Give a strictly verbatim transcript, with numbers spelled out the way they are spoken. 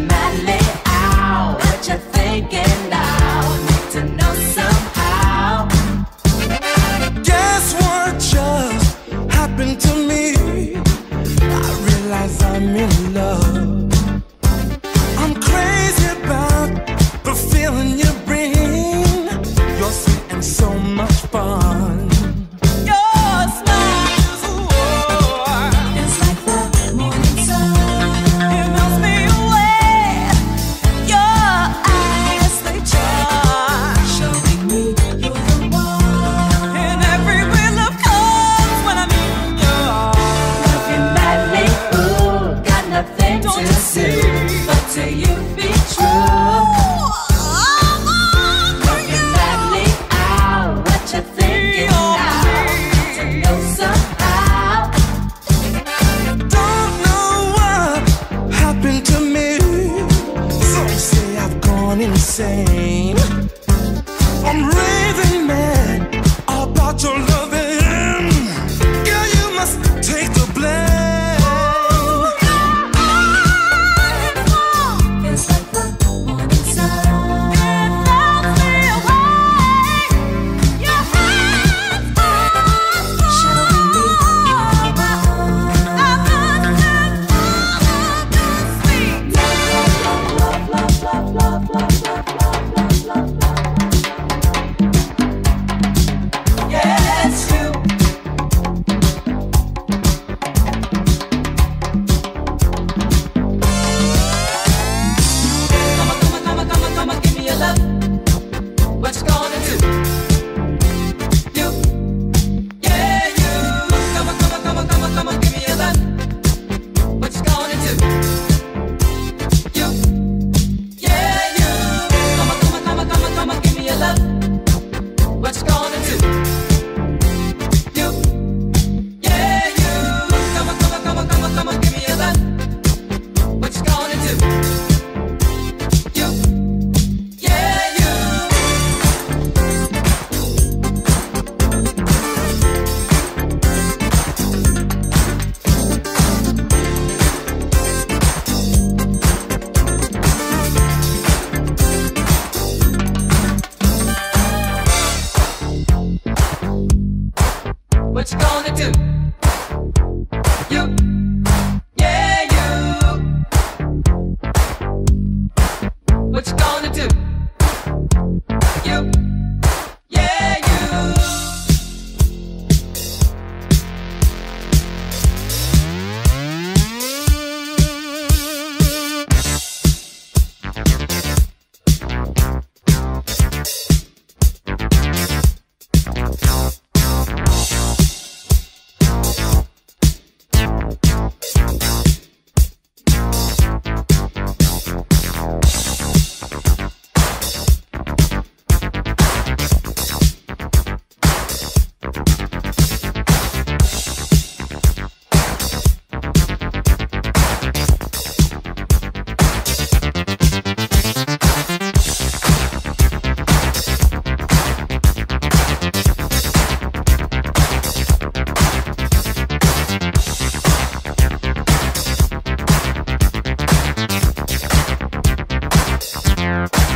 madly out. What you thinking now? Need to know somehow. Guess what just happened to me? I realize I'm in love. I'm crazy about the feeling you bring. You're sweet and so much fun. Your smile is a war. It's like the morning sun. It melts me away. Your eyes, they charm, showing me you're the one. And every real love comes when I'm in your arms. Love you madly, ooh, got nothing to see but to you be true. Love you madly out. What you thinking now? To know somehow. Don't know what happened to me. Some say I've gone insane. I'm raving mad about your loving. Girl, you must take the blame. It's like the morning sun. It melts me away. Your hands are showing me you're the one. I must have the sweet love, love, love, love, love, love, love, love, love, love, love. Yeah, it's true. Come on, come on, come on, come on, come on, give me your love. What you gonna do? You, yeah, you. Come on, come on, come on, come on, come on, give me your love. What you gonna do? You, yeah, you. Come on, come on, come on, come on, come on, give me your love. What you gonna do? You, yeah, you. Come on, come on, come on, come on, come on, give me your love. What you gonna do? You, yeah, you. What you gonna do? You, yeah, you. What you gonna do? You, yeah, you. We'll be right back.